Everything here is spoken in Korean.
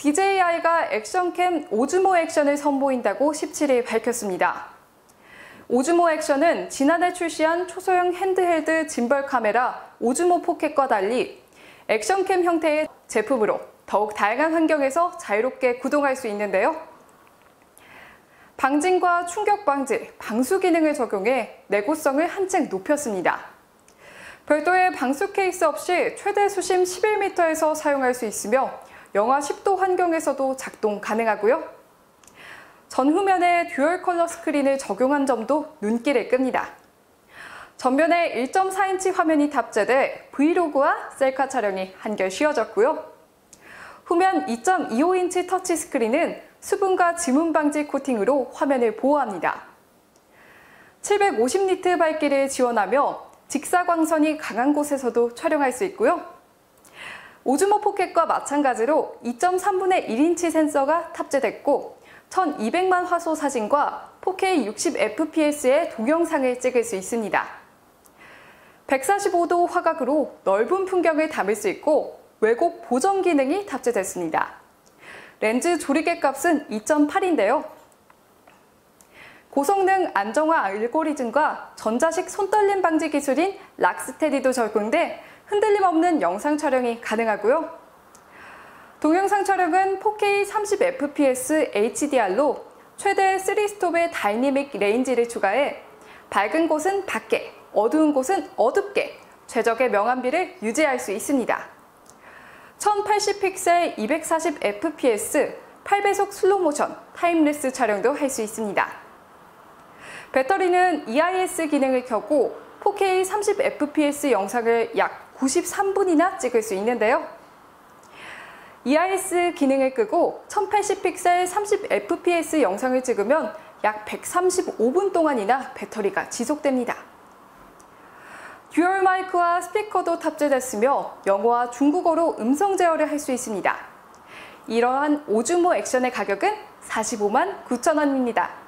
DJI가 액션캠 오즈모 액션을 선보인다고 17일 밝혔습니다. 오즈모 액션은 지난해 출시한 초소형 핸드헬드 짐벌 카메라 오즈모 포켓과 달리 액션캠 형태의 제품으로 더욱 다양한 환경에서 자유롭게 구동할 수 있는데요. 방진과 충격 방지, 방수 기능을 적용해 내구성을 한층 높였습니다. 별도의 방수 케이스 없이 최대 수심 11m에서 사용할 수 있으며 영하 10도 환경에서도 작동 가능하고요. 전후면에 듀얼 컬러 스크린을 적용한 점도 눈길을 끕니다. 전면에 1.4인치 화면이 탑재돼 브이로그와 셀카 촬영이 한결 쉬워졌고요. 후면 2.25인치 터치 스크린은 수분과 지문 방지 코팅으로 화면을 보호합니다. 750니트 밝기를 지원하며 직사광선이 강한 곳에서도 촬영할 수 있고요. 오즈모 포켓과 마찬가지로 2.3분의 1인치 센서가 탑재됐고 1200만 화소 사진과 4K 60fps의 동영상을 찍을 수 있습니다. 145도 화각으로 넓은 풍경을 담을 수 있고 왜곡 보정 기능이 탑재됐습니다. 렌즈 조리개 값은 2.8인데요. 고성능 안정화 알고리즘과 전자식 손떨림 방지 기술인 락스테디도 적용돼 흔들림 없는 영상 촬영이 가능하고요. 동영상 촬영은 4K 30fps HDR로 최대 3스톱의 다이내믹 레인지를 추가해 밝은 곳은 밝게, 어두운 곳은 어둡게 최적의 명암비를 유지할 수 있습니다. 1080픽셀 240fps 8배속 슬로모션 타임랩스 촬영도 할 수 있습니다. 배터리는 EIS 기능을 켜고 4K 30fps 영상을 약 93분이나 찍을 수 있는데요. EIS 기능을 끄고 1080픽셀 30fps 영상을 찍으면 약 135분 동안이나 배터리가 지속됩니다. 듀얼 마이크와 스피커도 탑재됐으며 영어와 중국어로 음성 제어를 할 수 있습니다. 이러한 오즈모 액션의 가격은 45만 9천 원입니다.